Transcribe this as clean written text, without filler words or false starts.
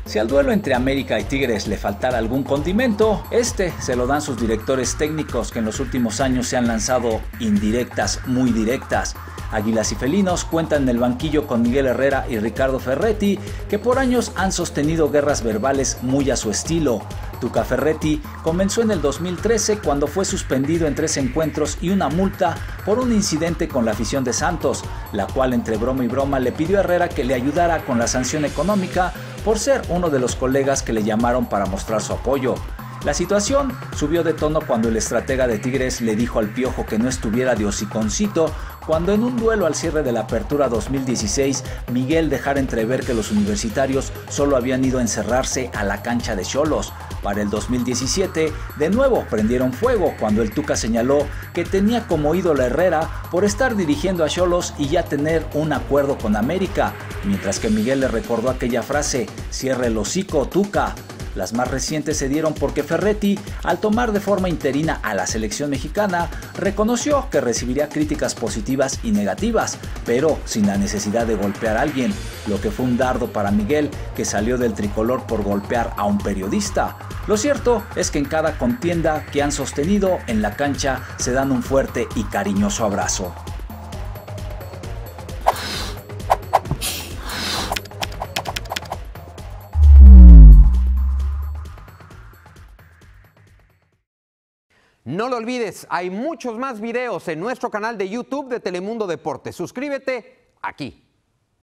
Si al duelo entre América y Tigres le faltara algún condimento, este se lo dan sus directores técnicos que en los últimos años se han lanzado indirectas muy directas. Águilas y Felinos cuentan en el banquillo con Miguel Herrera y Ricardo Ferretti, que por años han sostenido guerras verbales muy a su estilo. Tuca Ferretti comenzó en el 2013 cuando fue suspendido en 3 encuentros y una multa por un incidente con la afición de Santos, la cual entre broma y broma le pidió a Herrera que le ayudara con la sanción económica por ser uno de los colegas que le llamaron para mostrar su apoyo. La situación subió de tono cuando el estratega de Tigres le dijo al Piojo que no estuviera de hociconcito cuando en un duelo al cierre de la Apertura 2016 Miguel dejara entrever que los universitarios solo habían ido a encerrarse a la cancha de Xolos. Para el 2017 de nuevo prendieron fuego cuando el Tuca señaló que tenía como ídolo a Herrera por estar dirigiendo a Xolos y ya tener un acuerdo con América, mientras que Miguel le recordó aquella frase: "Cierra el hocico, Tuca". Las más recientes se dieron porque Ferretti, al tomar de forma interina a la selección mexicana, reconoció que recibiría críticas positivas y negativas, pero sin la necesidad de golpear a alguien, lo que fue un dardo para Miguel, que salió del tricolor por golpear a un periodista. Lo cierto es que en cada contienda que han sostenido en la cancha se dan un fuerte y cariñoso abrazo. No lo olvides, hay muchos más videos en nuestro canal de YouTube de Telemundo Deportes. Suscríbete aquí.